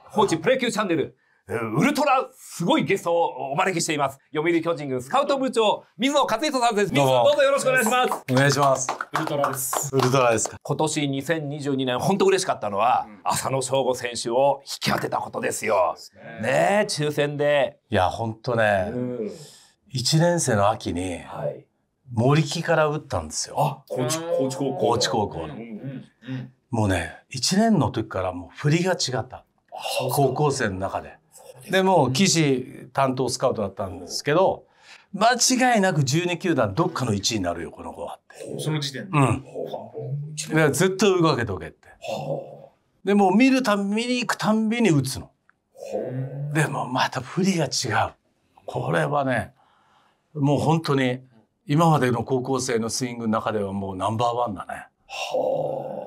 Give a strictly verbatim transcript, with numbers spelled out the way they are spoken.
放置プロ野球チャンネル、ウルトラすごいゲストをお招きしています。読売巨人軍スカウト部長、水野勝人さんです。水野どうぞよろしくお願いします。 お願いします。 ウルトラです。 ウルトラですか。 今年にせんにじゅうにねん、本当嬉しかったのは、うん、浅野翔吾選手を引き当てたことですよ。ね, ねえ、抽選で。 いや、本当ね、うん、いちねん生の秋に、はい、森木から打ったんですよ。 あ、高知、高知高校。 高知高校の。うんうんうん、もうね、いちねんの時からもう振りが違った。高校生の中で。でもう岸担当スカウトだったんですけど、間違いなくじゅうに球団どっかのいちいになるよこの子はって。 その時点で。うん。で絶対追いかけておけって。でもう見るたび見に行くたんびに打つの。でもまた振りが違う。これはね、もう本当に今までの高校生のスイングの中ではもうナンバーワンだね。